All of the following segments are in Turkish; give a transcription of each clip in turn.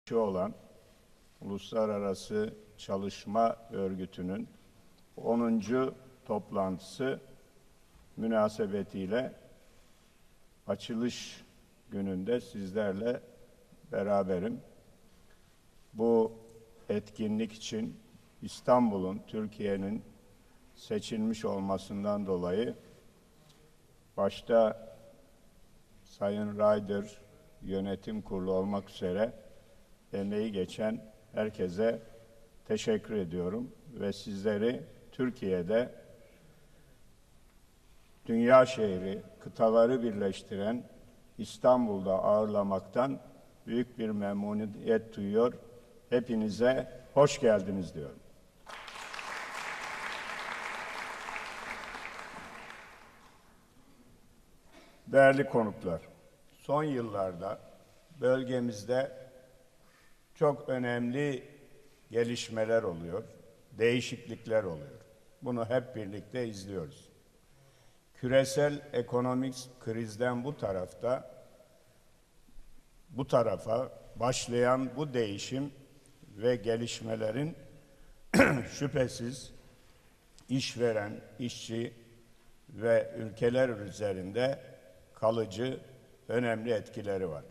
olan Uluslararası Çalışma Örgütü'nün 10. toplantısı münasebetiyle açılış gününde sizlerle beraberim. Bu etkinlik için İstanbul'un, Türkiye'nin seçilmiş olmasından dolayı başta Sayın Ryder Yönetim Kurulu olmak üzere emeği geçen herkese teşekkür ediyorum ve sizleri Türkiye'de dünya şehri, kıtaları birleştiren İstanbul'da ağırlamaktan büyük bir memnuniyet duyuyor. Hepinize hoş geldiniz diyorum. Değerli konuklar, son yıllarda bölgemizde çok önemli gelişmeler oluyor, değişiklikler oluyor. Bunu hep birlikte izliyoruz. Küresel ekonomik krizden bu tarafa başlayan bu değişim ve gelişmelerin şüphesiz işveren, işçi ve ülkeler üzerinde kalıcı, önemli etkileri var.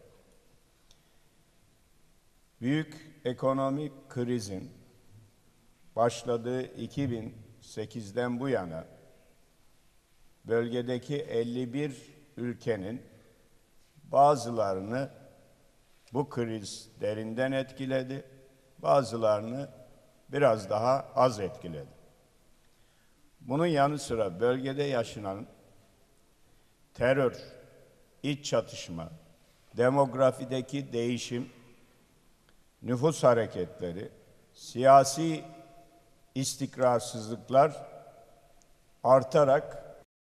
Büyük ekonomik krizin başladığı 2008'den bu yana bölgedeki 51 ülkenin bazılarını bu kriz derinden etkiledi, bazılarını biraz daha az etkiledi. Bunun yanı sıra bölgede yaşanan terör, iç çatışma, demografideki değişim, nüfus hareketleri, siyasi istikrarsızlıklar artarak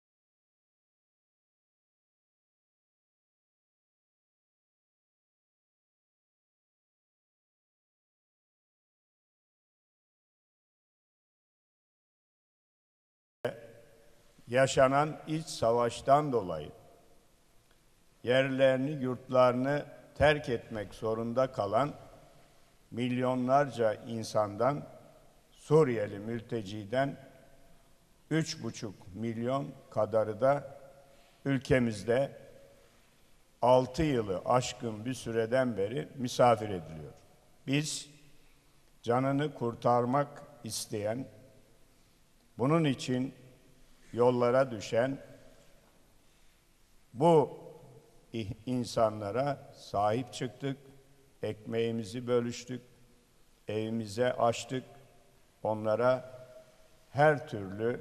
yaşanan iç savaştan dolayı yerlerini, yurtlarını terk etmek zorunda kalan milyonlarca insandan, Suriyeli mülteciden 3,5 milyon kadarı da ülkemizde 6 yılı aşkın bir süreden beri misafir ediliyor. Biz canını kurtarmak isteyen, bunun için yollara düşen bu insanlara sahip çıktık, ekmeğimizi bölüştük, evimize açtık, onlara her türlü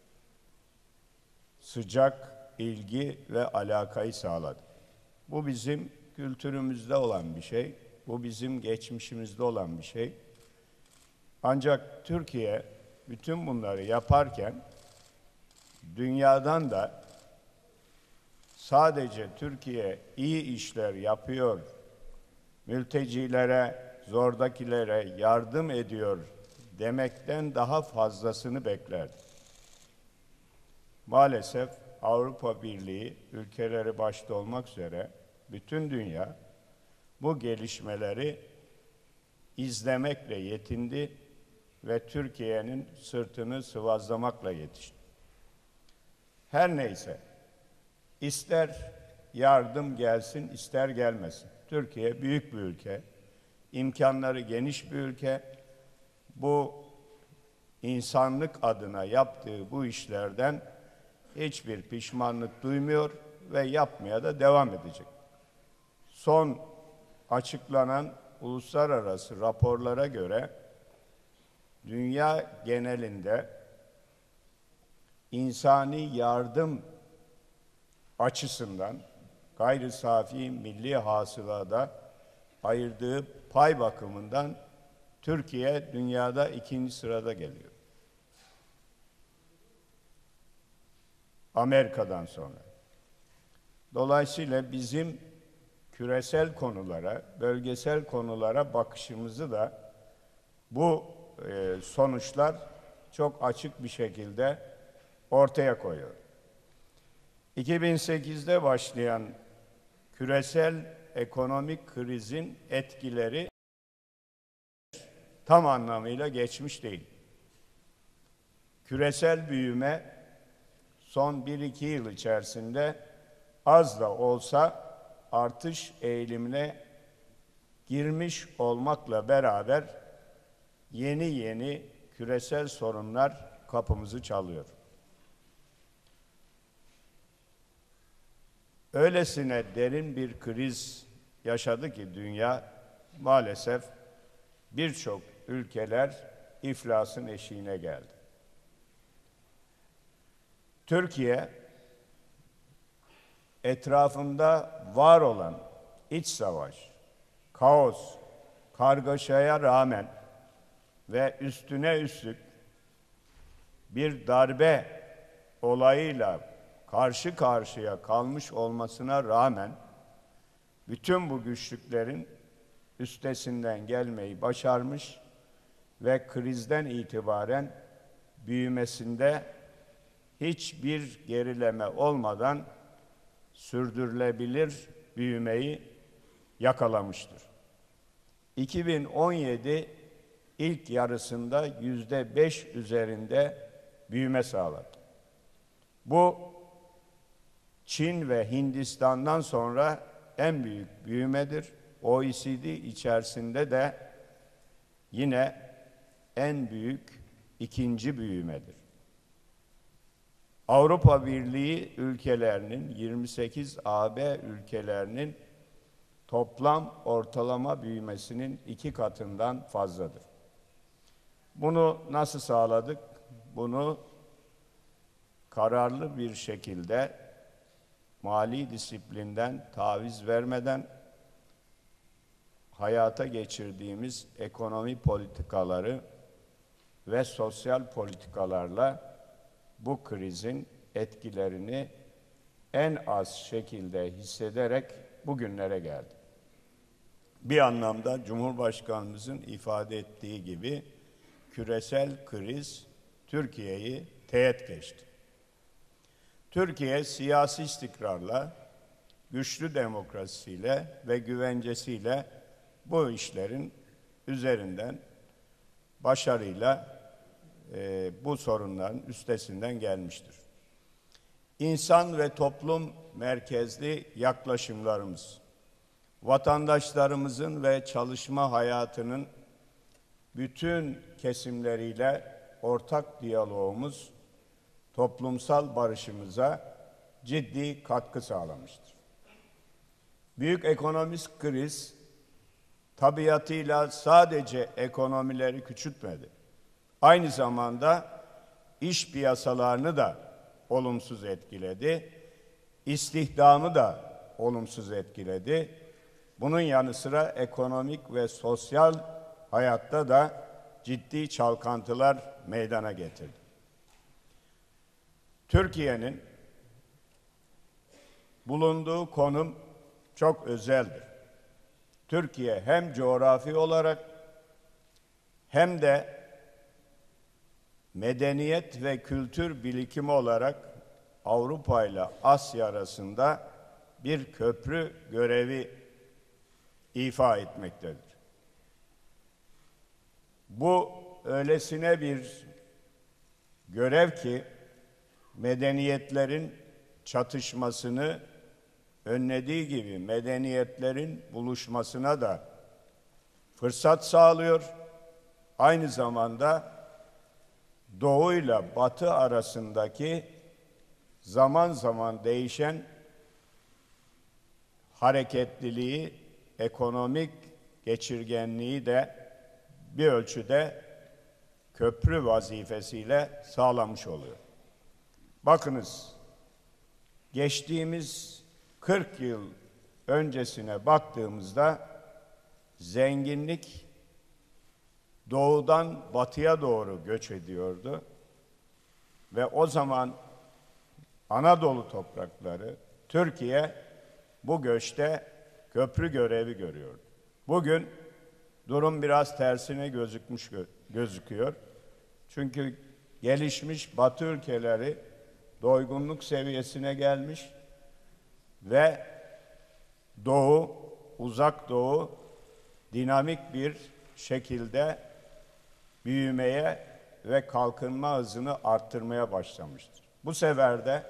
sıcak ilgi ve alakayı sağladık. Bu bizim kültürümüzde olan bir şey, bu bizim geçmişimizde olan bir şey. Ancak Türkiye bütün bunları yaparken dünyadan da sadece Türkiye iyi işler yapıyor, mültecilere, zordakilere yardım ediyor demekten daha fazlasını beklerdi. Maalesef Avrupa Birliği ülkeleri başta olmak üzere bütün dünya bu gelişmeleri izlemekle yetindi ve Türkiye'nin sırtını sıvazlamakla yetişti. Her neyse, ister yardım gelsin, ister gelmesin. Türkiye büyük bir ülke, imkanları geniş bir ülke. Bu insanlık adına yaptığı bu işlerden hiçbir pişmanlık duymuyor ve yapmaya da devam edecek. Son açıklanan uluslararası raporlara göre dünya genelinde insani yardım açısından gayri safi milli hasılada ayırdığı pay bakımından Türkiye dünyada 2. sırada geliyor. Amerika'dan sonra. Dolayısıyla bizim küresel konulara, bölgesel konulara bakışımızı da bu sonuçlar çok açık bir şekilde ortaya koyuyor. 2008'de başlayan küresel ekonomik krizin etkileri tam anlamıyla geçmiş değil. Küresel büyüme son 1-2 yıl içerisinde az da olsa artış eğilimine girmiş olmakla beraber yeni küresel sorunlar kapımızı çalıyor. Öylesine derin bir kriz yaşadı ki dünya, maalesef birçok ülkeler iflasın eşiğine geldi. Türkiye, etrafında var olan iç savaş, kaos, kargaşaya rağmen ve üstüne üstlük bir darbe olayıyla karşı karşıya kalmış olmasına rağmen bütün bu güçlüklerin üstesinden gelmeyi başarmış ve krizden itibaren büyümesinde hiçbir gerileme olmadan sürdürülebilir büyümeyi yakalamıştır. 2017 ilk yarısında %5 üzerinde büyüme sağladı. Bu Çin ve Hindistan'dan sonra en büyük büyümedir. OECD içerisinde de yine en büyük ikinci büyümedir. Avrupa Birliği ülkelerinin, 28 AB ülkelerinin toplam ortalama büyümesinin 2 katından fazladır. Bunu nasıl sağladık? Bunu kararlı bir şekilde mali disiplinden taviz vermeden hayata geçirdiğimiz ekonomi politikaları ve sosyal politikalarla bu krizin etkilerini en az şekilde hissederek bugünlere geldi. Bir anlamda Cumhurbaşkanımızın ifade ettiği gibi küresel kriz Türkiye'yi teğet geçti. Türkiye siyasi istikrarla, güçlü demokrasisiyle ve güvencesiyle bu işlerin üzerinden başarıyla bu sorunların üstesinden gelmiştir. İnsan ve toplum merkezli yaklaşımlarımız, vatandaşlarımızın ve çalışma hayatının bütün kesimleriyle ortak diyalogumuz toplumsal barışımıza ciddi katkı sağlamıştır. Büyük ekonomik kriz tabiatıyla sadece ekonomileri küçültmedi. Aynı zamanda iş piyasalarını da olumsuz etkiledi, istihdamı da olumsuz etkiledi. Bunun yanı sıra ekonomik ve sosyal hayatta da ciddi çalkantılar meydana getirdi. Türkiye'nin bulunduğu konum çok özeldir. Türkiye hem coğrafi olarak hem de medeniyet ve kültür birikimi olarak Avrupa ile Asya arasında bir köprü görevi ifa etmektedir. Bu öylesine bir görev ki medeniyetlerin çatışmasını önlediği gibi medeniyetlerin buluşmasına da fırsat sağlıyor. Aynı zamanda Doğu ile Batı arasındaki zaman zaman değişen hareketliliği, ekonomik geçirgenliği de bir ölçüde köprü vazifesiyle sağlamış oluyor. Bakınız, geçtiğimiz 40 yıl öncesine baktığımızda zenginlik doğudan batıya doğru göç ediyordu ve o zaman Anadolu toprakları, Türkiye bu göçte köprü görevi görüyordu. Bugün durum biraz tersine gözüküyor. Çünkü gelişmiş Batı ülkeleri doygunluk seviyesine gelmiş ve Doğu, Uzak Doğu dinamik bir şekilde büyümeye ve kalkınma hızını arttırmaya başlamıştır. Bu sefer de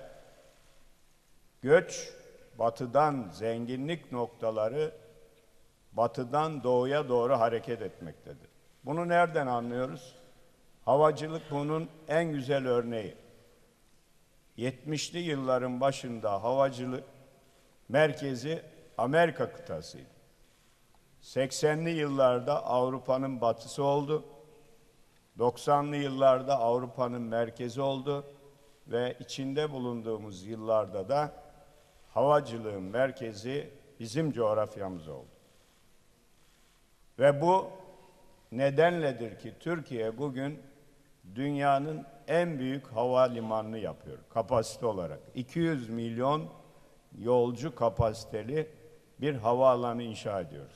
göç batıdan zenginlik noktaları batıdan doğuya doğru hareket etmektedir. Bunu nereden anlıyoruz? Havacılık bunun en güzel örneği. 70'li yılların başında havacılık merkezi Amerika kıtasıydı. 80'li yıllarda Avrupa'nın batısı oldu. 90'lı yıllarda Avrupa'nın merkezi oldu ve içinde bulunduğumuz yıllarda da havacılığın merkezi bizim coğrafyamız oldu. Ve bu nedenledir ki Türkiye bugün dünyanın en büyük havalimanını yapıyor kapasite olarak. 200 milyon yolcu kapasiteli bir havaalanı inşa ediyoruz.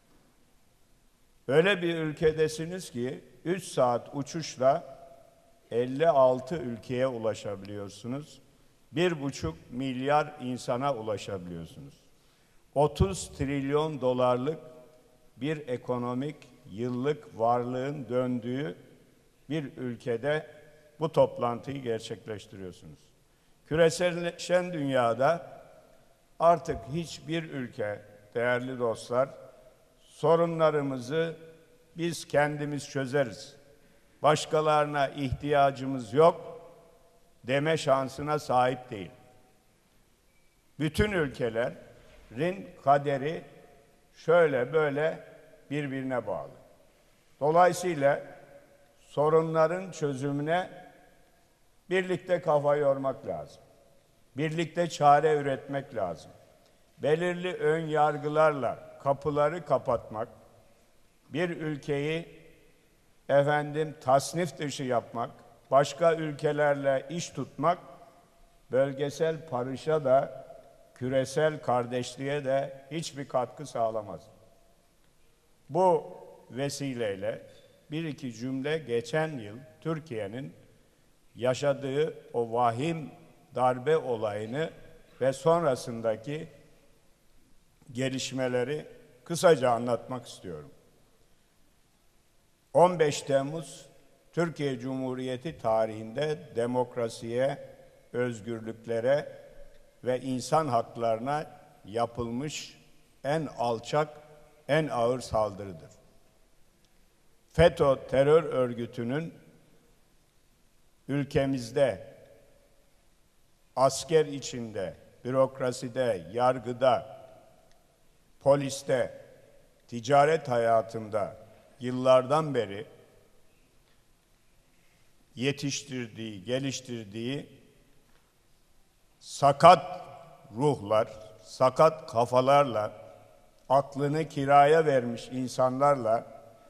Öyle bir ülkedesiniz ki 3 saat uçuşla 56 ülkeye ulaşabiliyorsunuz. 1,5 milyar insana ulaşabiliyorsunuz. 30 trilyon dolarlık bir ekonomik yıllık varlığın döndüğü bir ülkede bu toplantıyı gerçekleştiriyorsunuz. Küreselleşen dünyada artık hiçbir ülke, değerli dostlar, sorunlarımızı biz kendimiz çözeriz, başkalarına ihtiyacımız yok deme şansına sahip değil. Bütün ülkelerin kaderi şöyle böyle birbirine bağlı. Dolayısıyla sorunların çözümüne birlikte kafa yormak lazım. Birlikte çare üretmek lazım. Belirli ön yargılarla kapıları kapatmak, bir ülkeyi tasnif dışı yapmak, başka ülkelerle iş tutmak, bölgesel barışa da, küresel kardeşliğe de hiçbir katkı sağlamaz. Bu vesileyle bir iki cümle geçen yıl Türkiye'nin yaşadığı o vahim darbe olayını ve sonrasındaki gelişmeleri kısaca anlatmak istiyorum. 15 Temmuz Türkiye Cumhuriyeti tarihinde demokrasiye, özgürlüklere ve insan haklarına yapılmış en alçak, en ağır saldırıdır. FETÖ terör örgütünün ülkemizde, asker içinde, bürokraside, yargıda, poliste, ticaret hayatında yıllardan beri yetiştirdiği, geliştirdiği sakat ruhlar, sakat kafalarla, aklını kiraya vermiş insanlarla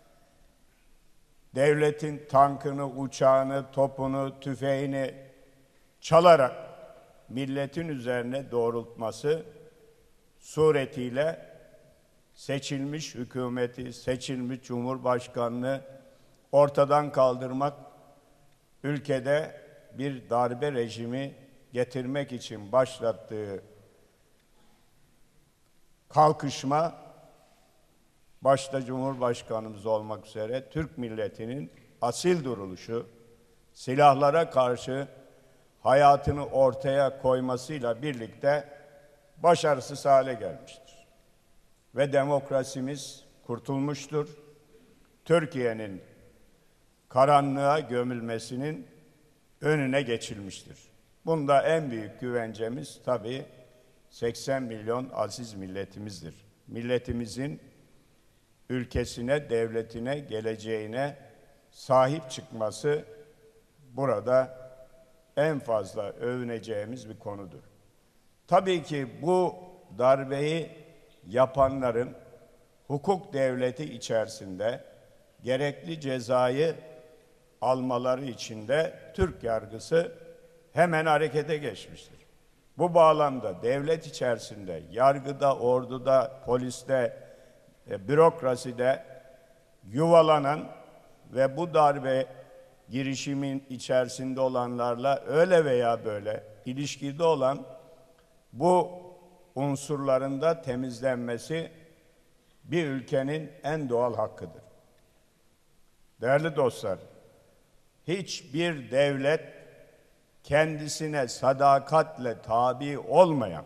devletin tankını, uçağını, topunu, tüfeğini çalarak milletin üzerine doğrultması suretiyle seçilmiş hükümeti, seçilmiş cumhurbaşkanını ortadan kaldırmak, ülkede bir darbe rejimi getirmek için başlattığı kalkışma, başta Cumhurbaşkanımız olmak üzere Türk milletinin asil duruşu, silahlara karşı hayatını ortaya koymasıyla birlikte başarısız hale gelmiştir. Ve demokrasimiz kurtulmuştur. Türkiye'nin karanlığa gömülmesinin önüne geçilmiştir. Bunda en büyük güvencemiz tabii 80 milyon aziz milletimizdir. Milletimizin ülkesine, devletine, geleceğine sahip çıkması burada en fazla övüneceğimiz bir konudur. Tabii ki bu darbeyi yapanların hukuk devleti içerisinde gerekli cezayı almaları için de Türk yargısı hemen harekete geçmiştir. Bu bağlamda devlet içerisinde, yargıda, orduda, poliste, bürokraside yuvalanan ve bu darbe girişimin içerisinde olanlarla öyle veya böyle ilişkide olan bu unsurların da temizlenmesi bir ülkenin en doğal hakkıdır. Değerli dostlar, hiçbir devlet kendisine sadakatle tabi olmayan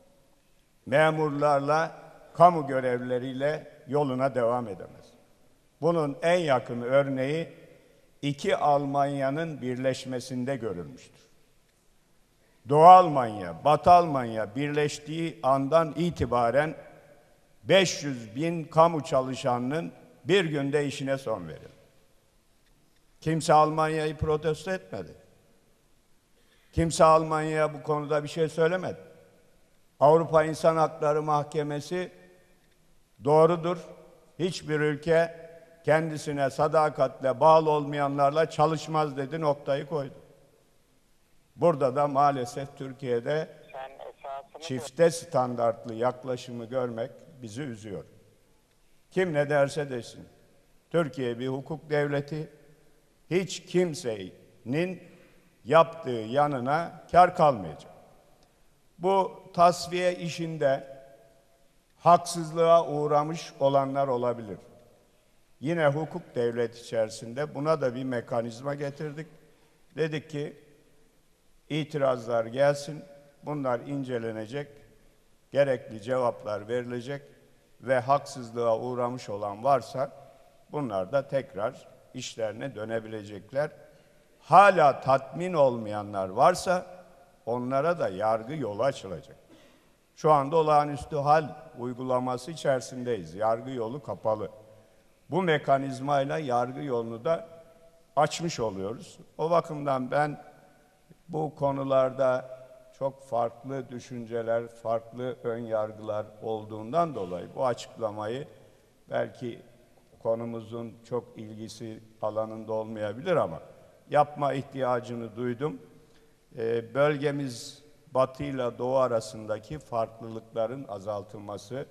memurlarla, kamu görevlileriyle yoluna devam edemez. Bunun en yakın örneği iki Almanya'nın birleşmesinde görülmüştür. Doğu Almanya, Batı Almanya birleştiği andan itibaren 500 bin kamu çalışanının bir günde işine son verildi. Kimse Almanya'yı protesto etmedi. Kimse Almanya'ya bu konuda bir şey söylemedi. Avrupa İnsan Hakları Mahkemesi doğrudur, hiçbir ülke kendisine sadakatle bağlı olmayanlarla çalışmaz dedi, noktayı koydu. Burada da maalesef Türkiye'de çifte standartlı yaklaşımı görmek bizi üzüyor. Kim ne derse desin, Türkiye bir hukuk devleti, hiç kimsenin yaptığı yanına kar kalmayacak. Bu tasfiye işinde haksızlığa uğramış olanlar olabilir. Yine hukuk devleti içerisinde buna da bir mekanizma getirdik. Dedik ki itirazlar gelsin, bunlar incelenecek, gerekli cevaplar verilecek ve haksızlığa uğramış olan varsa bunlar da tekrar işlerine dönebilecekler. Hala tatmin olmayanlar varsa onlara da yargı yolu açılacak. Şu anda olağanüstü hal uygulaması içerisindeyiz. Yargı yolu kapalı. Bu mekanizmayla yargı yolunu da açmış oluyoruz. O bakımdan ben bu konularda çok farklı düşünceler, farklı ön yargılar olduğundan dolayı bu açıklamayı belki konumuzun çok ilgisi alanında olmayabilir ama yapma ihtiyacını duydum. Bölgemiz Batı ile Doğu arasındaki farklılıkların azaltılması,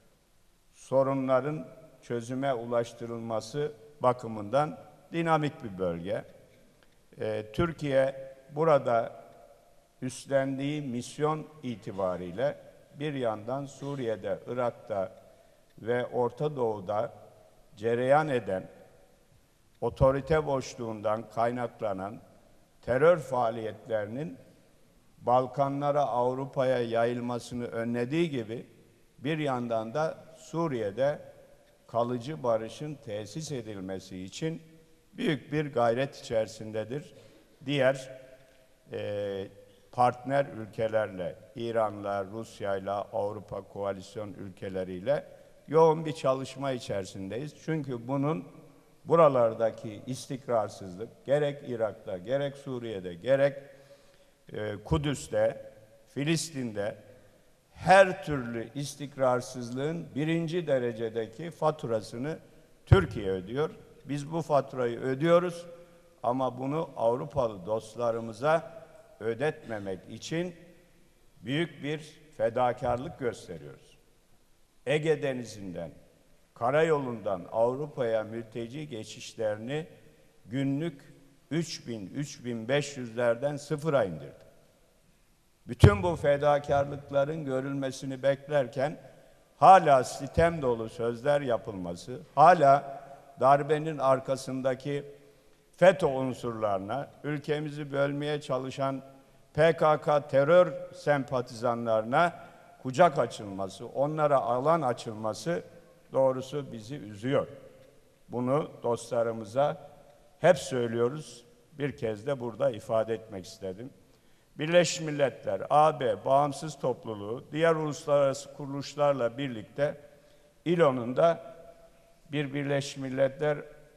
sorunların çözüme ulaştırılması bakımından dinamik bir bölge. Türkiye burada üstlendiği misyon itibariyle bir yandan Suriye'de, Irak'ta ve Orta Doğu'da cereyan eden otorite boşluğundan kaynaklanan terör faaliyetlerinin Balkanlara, Avrupa'ya yayılmasını önlediği gibi bir yandan da Suriye'de kalıcı barışın tesis edilmesi için büyük bir gayret içerisindedir. Diğer partner ülkelerle, İran'la, Rusya'yla, Avrupa koalisyon ülkeleriyle yoğun bir çalışma içerisindeyiz. Çünkü bunun buralardaki istikrarsızlık, gerek Irak'ta, gerek Suriye'de, gerek Kudüs'te, Filistin'de her türlü istikrarsızlığın birinci derecedeki faturasını Türkiye ödüyor. Biz bu faturayı ödüyoruz ama bunu Avrupalı dostlarımıza ödetmemek için büyük bir fedakarlık gösteriyoruz. Ege Denizi'nden, karayolundan Avrupa'ya mülteci geçişlerini günlük 3000-3500'lerden sıfıra indirdi. Bütün bu fedakarlıkların görülmesini beklerken hala sitem dolu sözler yapılması, hala darbenin arkasındaki FETÖ unsurlarına, ülkemizi bölmeye çalışan PKK terör sempatizanlarına kucak açılması, onlara alan açılması doğrusu bizi üzüyor. Bunu dostlarımıza hep söylüyoruz. Bir kez de burada ifade etmek istedim. Birleşmiş Milletler, AB, bağımsız topluluğu, diğer uluslararası kuruluşlarla birlikte İLO'nun da bir Birleşmiş Milletler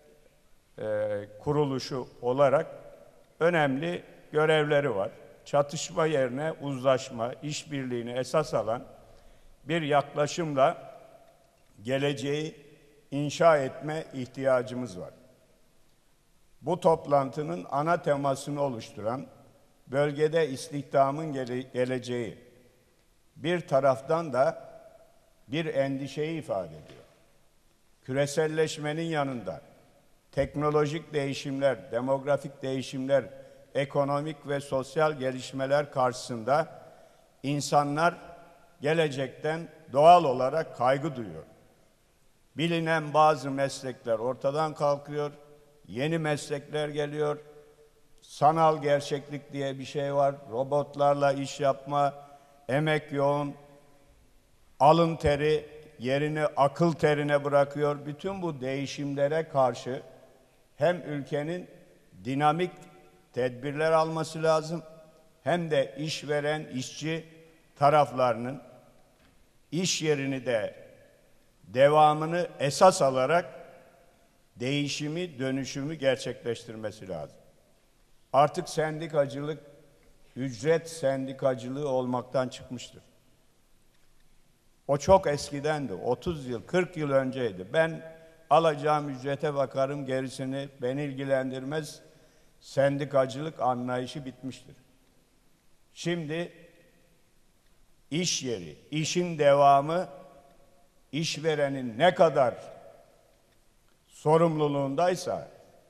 kuruluşu olarak önemli görevleri var. Çatışma yerine uzlaşma, işbirliğini esas alan bir yaklaşımla geleceği inşa etme ihtiyacımız var. Bu toplantının ana temasını oluşturan bölgede istihdamın geleceği bir taraftan da bir endişeyi ifade ediyor. Küreselleşmenin yanında teknolojik değişimler, demografik değişimler, ekonomik ve sosyal gelişmeler karşısında insanlar gelecekten doğal olarak kaygı duyuyor. Bilinen bazı meslekler ortadan kalkıyor, Yeni meslekler geliyor. Sanal gerçeklik diye bir şey var. Robotlarla iş yapma, emek yoğun, alın teri yerini akıl terine bırakıyor. Bütün bu değişimlere karşı hem ülkenin dinamik tedbirler alması lazım, hem de işveren, işçi taraflarının iş yerini de devamını esas alarak değişimi, dönüşümü gerçekleştirmesi lazım. Artık sendikacılık, ücret sendikacılığı olmaktan çıkmıştır. O çok eskidendi, 30 yıl, 40 yıl önceydi. Ben alacağım ücrete bakarım, gerisini beni ilgilendirmez. Sendikacılık anlayışı bitmiştir. Şimdi iş yeri, işin devamı, işverenin ne kadar sorumluluğundaysa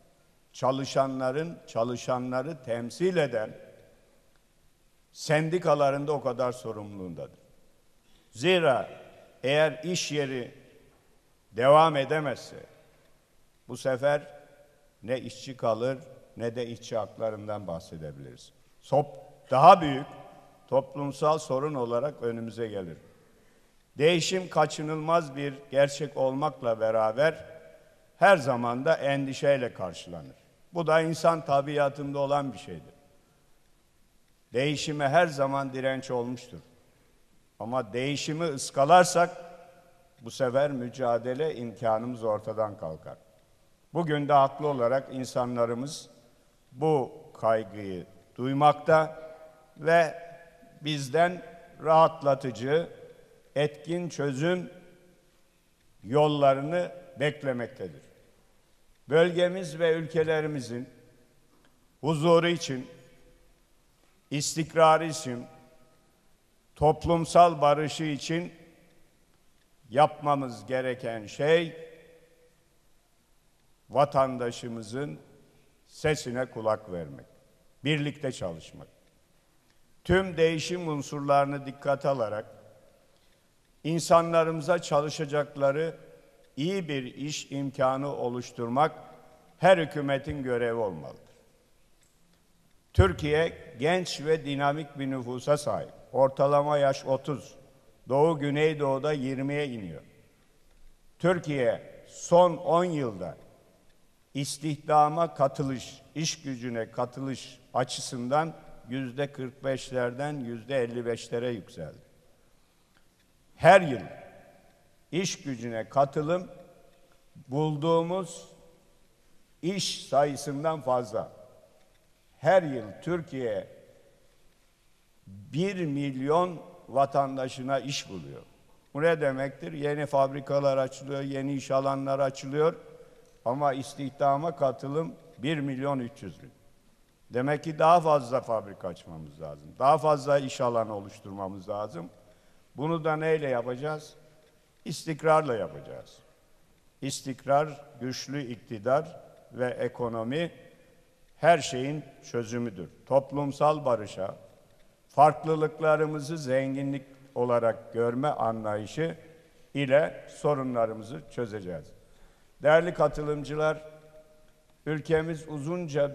çalışanları temsil eden sendikaların da o kadar sorumluluğundadır. Zira eğer iş yeri devam edemezse bu sefer ne işçi kalır ne de işçi haklarından bahsedebiliriz. Daha büyük toplumsal sorun olarak önümüze gelir. Değişim kaçınılmaz bir gerçek olmakla beraber her zaman da endişeyle karşılanır. Bu da insan tabiatında olan bir şeydir. Değişime her zaman direnç olmuştur. Ama değişimi ıskalarsak bu sefer mücadele imkanımız ortadan kalkar. Bugün de haklı olarak insanlarımız bu kaygıyı duymakta ve bizden rahatlatıcı, etkin çözüm yollarını beklemektedir. Bölgemiz ve ülkelerimizin huzuru için, istikrarı için, toplumsal barışı için yapmamız gereken şey vatandaşımızın sesine kulak vermek, birlikte çalışmak. Tüm değişim unsurlarını dikkate alarak insanlarımıza çalışacakları iyi bir iş imkanı oluşturmak her hükümetin görevi olmalıdır. Türkiye genç ve dinamik bir nüfusa sahip. Ortalama yaş 30. Doğu Güneydoğu'da 20'ye iniyor. Türkiye son 10 yılda istihdama katılış, iş gücüne katılış açısından %45'lerden %55'lere yükseldi. Her yıl iş gücüne katılım bulduğumuz iş sayısından fazla. Her yıl Türkiye 1 milyon vatandaşına iş buluyor. Bu ne demektir? Yeni fabrikalar açılıyor, yeni iş alanları açılıyor ama istihdama katılım 1 milyon 300 bin. Demek ki daha fazla fabrika açmamız lazım. Daha fazla iş alanı oluşturmamız lazım. Bunu da neyle yapacağız? İstikrarla yapacağız. İstikrar, güçlü iktidar ve ekonomi her şeyin çözümüdür. Toplumsal barışa, farklılıklarımızı zenginlik olarak görme anlayışı ile sorunlarımızı çözeceğiz. Değerli katılımcılar, ülkemiz uzunca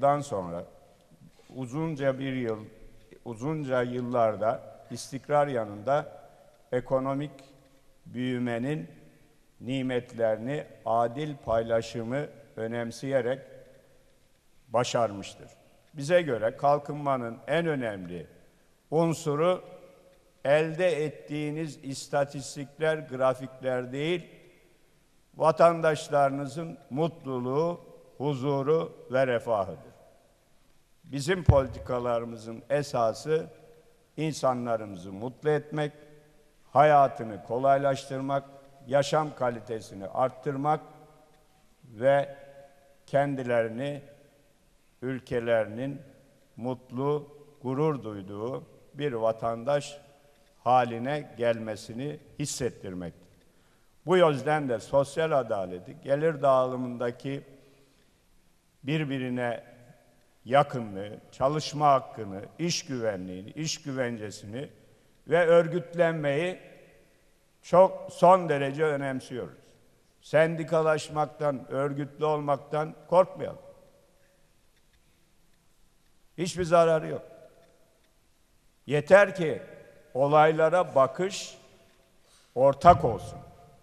yıllarda istikrar yanında ekonomik büyümenin nimetlerini adil paylaşımı önemseyerek başarmıştır. Bize göre kalkınmanın en önemli unsuru elde ettiğiniz istatistikler, grafikler değil, vatandaşlarınızın mutluluğu, huzuru ve refahıdır. Bizim politikalarımızın esası insanlarımızı mutlu etmek, hayatını kolaylaştırmak, yaşam kalitesini arttırmak ve kendilerini ülkelerinin mutlu, gurur duyduğu bir vatandaş haline gelmesini hissettirmektir. Bu yüzden de sosyal adaleti, gelir dağılımındaki birbirine yakınlığı, çalışma hakkını, iş güvenliğini, iş güvencesini ve örgütlenmeyi çok son derece önemsiyoruz. sendikalaşmaktan, örgütlü olmaktan korkmayalım. Hiçbir zararı yok. Yeter ki olaylara bakış ortak olsun.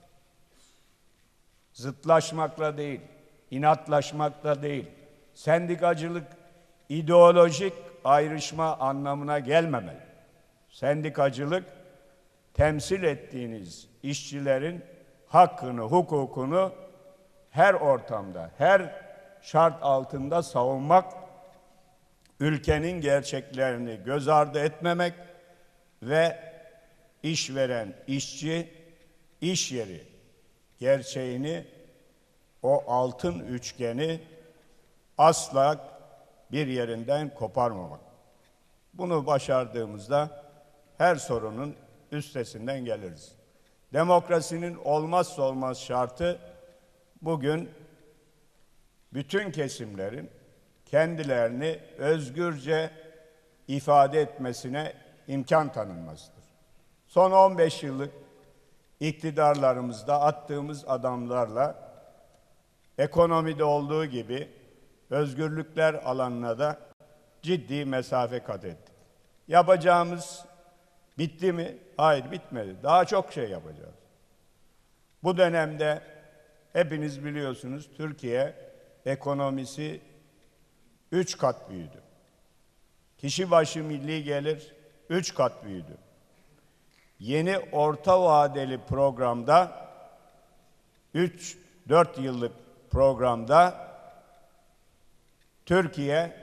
Zıtlaşmakla değil, inatlaşmakla değil, sendikacılık ideolojik ayrışma anlamına gelmemeli. Sendikacılık, temsil ettiğiniz işçilerin hakkını, hukukunu her ortamda, her şart altında savunmak, ülkenin gerçeklerini göz ardı etmemek ve işveren, işçi, iş yeri gerçeğini, o altın üçgeni asla bir yerinden koparmamak. Bunu başardığımızda her sorunun üstesinden geliriz. Demokrasinin olmazsa olmaz şartı bugün bütün kesimlerin kendilerini özgürce ifade etmesine imkan tanınmasıdır. Son 15 yıllık iktidarlarımızda attığımız adımlarla ekonomide olduğu gibi özgürlükler alanına da ciddi mesafe kat ettik. Yapacağımız bitti mi? Hayır, bitmedi. Daha çok şey yapacağız. Bu dönemde hepiniz biliyorsunuz, Türkiye ekonomisi 3 kat büyüdü. Kişi başı milli gelir 3 kat büyüdü. Yeni orta vadeli programda 3-4 yıllık programda Türkiye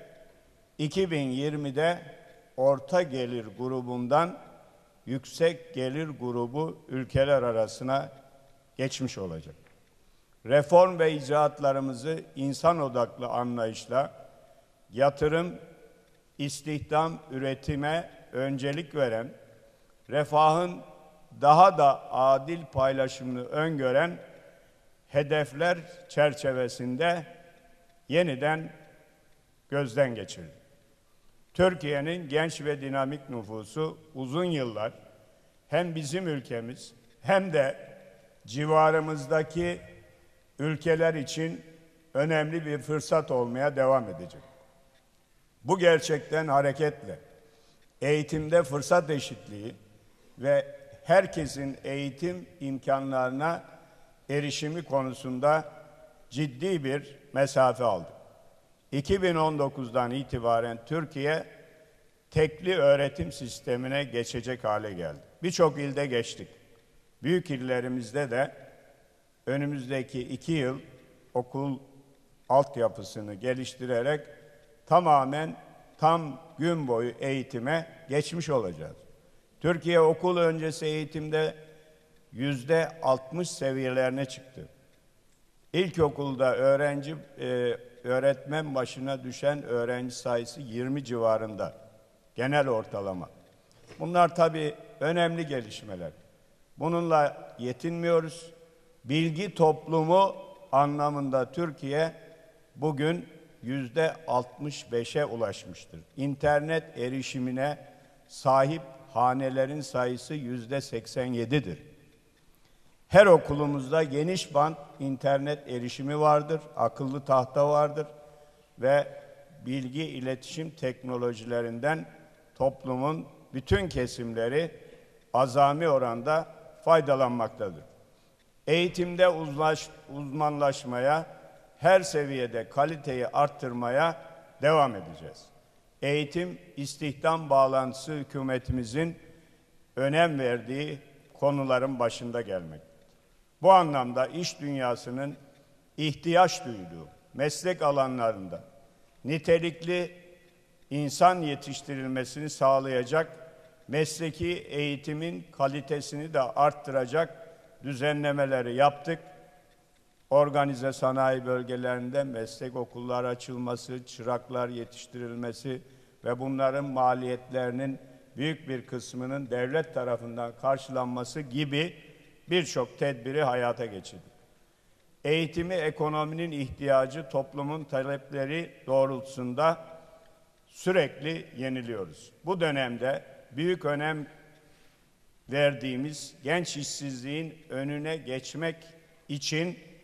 2020'de orta gelir grubundan yüksek gelir grubu ülkeler arasına geçmiş olacak. Reform ve icraatlarımızı insan odaklı anlayışla yatırım, istihdam, üretime öncelik veren, refahın daha da adil paylaşımını öngören hedefler çerçevesinde yeniden gözden geçirdi. Türkiye'nin genç ve dinamik nüfusu uzun yıllar hem bizim ülkemiz hem de civarımızdaki ülkeler için önemli bir fırsat olmaya devam edecek. Bu gerçekten hareketle eğitimde fırsat eşitliği ve herkesin eğitim imkanlarına erişimi konusunda ciddi bir mesafe aldı. 2019'dan itibaren Türkiye tekli öğretim sistemine geçecek hale geldi. Birçok ilde geçtik. Büyük illerimizde de önümüzdeki 2 yıl okul altyapısını geliştirerek tamamen tam gün boyu eğitime geçmiş olacağız. Türkiye okul öncesi eğitimde %60 seviyelerine çıktı. İlkokulda öğretmen başına düşen öğrenci sayısı 20 civarında. Genel ortalama. Bunlar tabii önemli gelişmeler. Bununla yetinmiyoruz. Bilgi toplumu anlamında Türkiye bugün %65'e ulaşmıştır. İnternet erişimine sahip hanelerin sayısı %87'dir. Her okulumuzda geniş bant internet erişimi vardır, akıllı tahta vardır ve bilgi iletişim teknolojilerinden toplumun bütün kesimleri azami oranda faydalanmaktadır. Eğitimde uzmanlaşmaya, her seviyede kaliteyi arttırmaya devam edeceğiz. Eğitim, istihdam bağlantısı hükümetimizin önem verdiği konuların başında gelmektedir. Bu anlamda iş dünyasının ihtiyaç duyduğu meslek alanlarında nitelikli insan yetiştirilmesini sağlayacak, mesleki eğitimin kalitesini de arttıracak düzenlemeleri yaptık. Organize sanayi bölgelerinde meslek okulları açılması, çıraklar yetiştirilmesi ve bunların maliyetlerinin büyük bir kısmının devlet tarafından karşılanması gibi birçok tedbiri hayata geçirdik. Eğitimi ekonominin ihtiyacı, toplumun talepleri doğrultusunda sürekli yeniliyoruz. Bu dönemde büyük önem verdiğimiz genç işsizliğin önüne geçmek için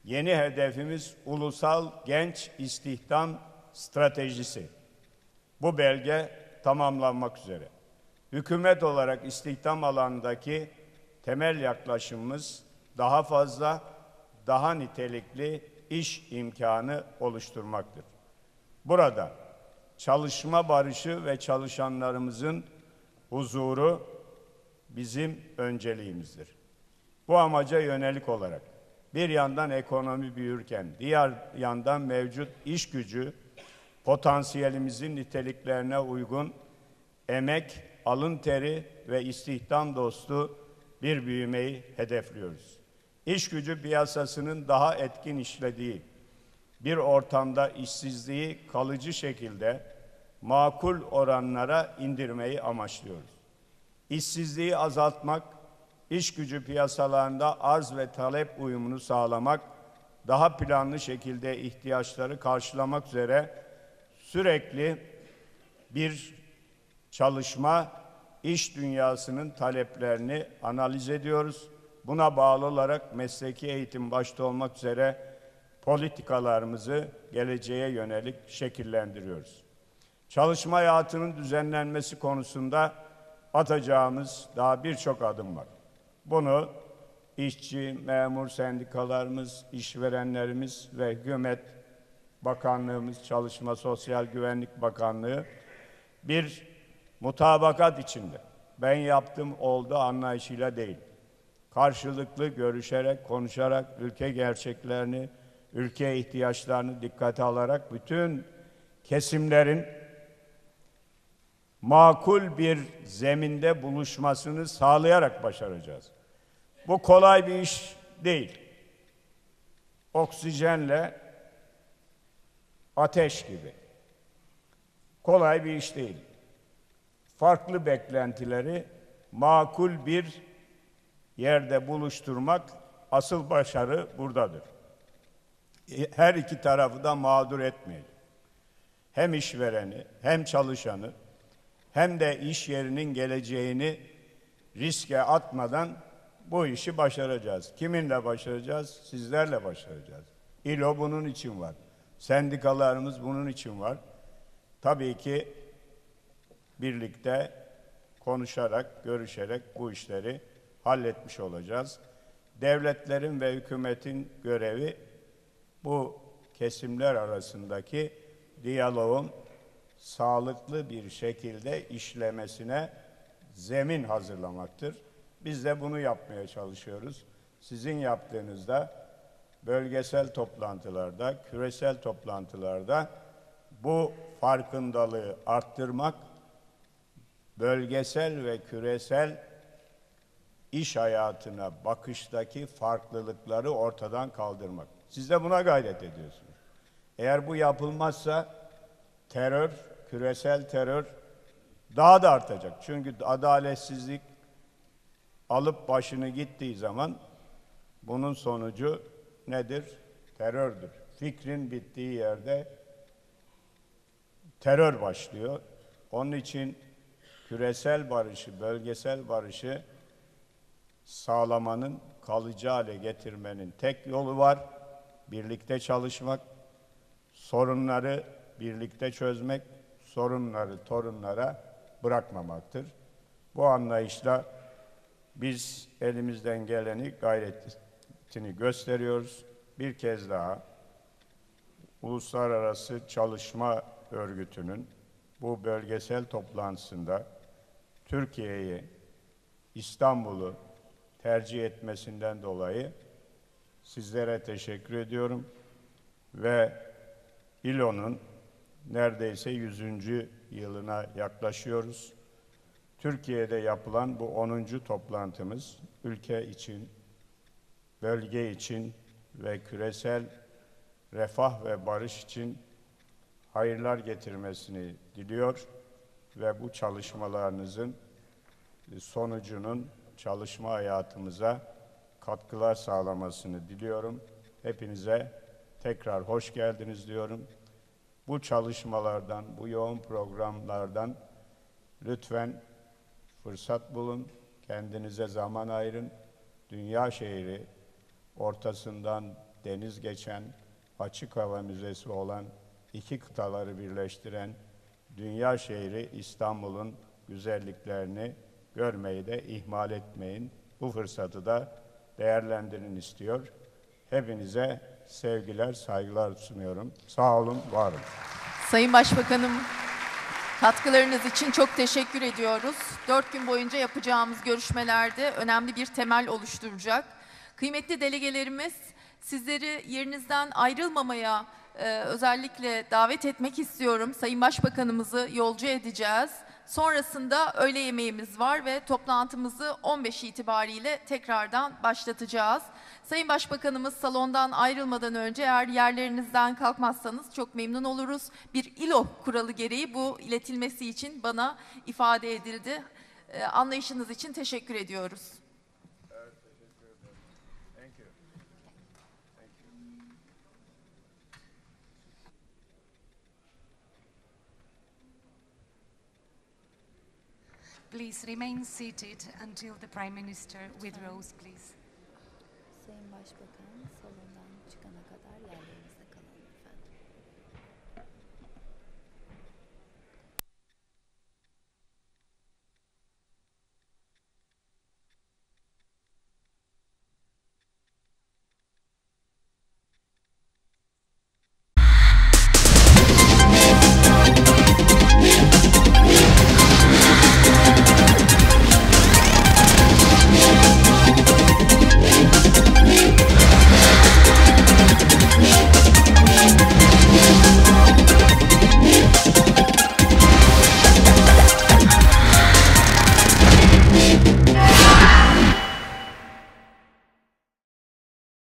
Yeni hedefimiz ulusal genç istihdam stratejisi. Bu belge tamamlanmak üzere. Hükümet olarak istihdam alanındaki temel yaklaşımımız daha fazla, daha nitelikli iş imkanı oluşturmaktır. Burada çalışma barışı ve çalışanlarımızın huzuru bizim önceliğimizdir. Bu amaca yönelik olarak bir yandan ekonomi büyürken diğer yandan mevcut iş gücü potansiyelimizin niteliklerine uygun emek, alın teri ve istihdam dostu bir büyümeyi hedefliyoruz. İş gücü piyasasının daha etkin işlediği bir ortamda işsizliği kalıcı şekilde makul oranlara indirmeyi amaçlıyoruz. İşsizliği azaltmak, iş gücü piyasalarında arz ve talep uyumunu sağlamak, daha planlı şekilde ihtiyaçları karşılamak üzere sürekli bir çalışma, iş dünyasının taleplerini analiz ediyoruz. Buna bağlı olarak mesleki eğitim başta olmak üzere politikalarımızı geleceğe yönelik şekillendiriyoruz. Çalışma hayatının düzenlenmesi konusunda atacağımız daha birçok adım var. Bunu işçi, memur sendikalarımız, işverenlerimiz ve hükümet bakanlığımız, Çalışma Sosyal Güvenlik Bakanlığı bir mutabakat içinde. Ben yaptım oldu anlayışıyla değil. Karşılıklı görüşerek, konuşarak, ülke gerçeklerini, ülke ihtiyaçlarını dikkate alarak bütün kesimlerin makul bir zeminde buluşmasını sağlayarak başaracağız. Bu kolay bir iş değil. Oksijenle ateş gibi. Kolay bir iş değil. Farklı beklentileri makul bir yerde buluşturmak, asıl başarı buradadır. Her iki tarafı da mağdur etmeyelim. Hem işvereni, hem çalışanı, hem de iş yerinin geleceğini riske atmadan bu işi başaracağız. Kiminle başaracağız? Sizlerle başaracağız. İLO bunun için var. Sendikalarımız bunun için var. Tabii ki birlikte konuşarak, görüşerek bu işleri halletmiş olacağız. Devletlerin ve hükümetin görevi bu kesimler arasındaki diyaloğun sağlıklı bir şekilde işlemesine zemin hazırlamaktır. Biz de bunu yapmaya çalışıyoruz. Sizin yaptığınızda bölgesel toplantılarda, küresel toplantılarda bu farkındalığı arttırmak, bölgesel ve küresel iş hayatına bakıştaki farklılıkları ortadan kaldırmak. Siz de buna gayret ediyorsunuz. Eğer bu yapılmazsa terör, küresel terör daha da artacak. Çünkü adaletsizlik alıp başını gittiği zaman bunun sonucu nedir? Terördür. Fikrin bittiği yerde terör başlıyor. Onun için küresel barışı, bölgesel barışı sağlamanın, kalıcı hale getirmenin tek yolu var. Birlikte çalışmak, sorunları birlikte çözmek, sorunları torunlara bırakmamaktır. Bu anlayışla biz elimizden geleni gayretini gösteriyoruz. Bir kez daha Uluslararası Çalışma Örgütü'nün bu bölgesel toplantısında Türkiye'yi, İstanbul'u tercih etmesinden dolayı sizlere teşekkür ediyorum ve İLO'nun neredeyse 100. yılına yaklaşıyoruz. Türkiye'de yapılan bu 10. toplantımız ülke için, bölge için ve küresel refah ve barış için hayırlar getirmesini diliyor ve bu çalışmalarınızın sonucunun çalışma hayatımıza katkılar sağlamasını diliyorum. Hepinize tekrar hoş geldiniz diyorum. Bu çalışmalardan, bu yoğun programlardan lütfen fırsat bulun, kendinize zaman ayırın. Dünya şehri ortasından deniz geçen, açık hava müzesi olan, iki kıtaları birleştiren dünya şehri İstanbul'un güzelliklerini görmeyi de ihmal etmeyin. Bu fırsatı da değerlendirin istiyor. Hepinize sevgiler, saygılar sunuyorum. Sağ olun, var olun. Sayın Başbakanım, katkılarınız için çok teşekkür ediyoruz. 4 gün boyunca yapacağımız görüşmelerde önemli bir temel oluşturacak. Kıymetli delegelerimiz, sizleri yerinizden ayrılmamaya özellikle davet etmek istiyorum. Sayın Başbakanımızı yolcu edeceğiz. Sonrasında öğle yemeğimiz var ve toplantımızı 15 itibariyle tekrardan başlatacağız. Sayın Başbakanımız salondan ayrılmadan önce eğer yerlerinizden kalkmazsanız çok memnun oluruz. Bir İLO kuralı gereği bu iletilmesi için bana ifade edildi. Anlayışınız için teşekkür ediyoruz. Evet, teşekkür ederim. Thank you. Thank you. Please remain seated until the Prime Minister withdraws, please. Sayın Başbakan salondan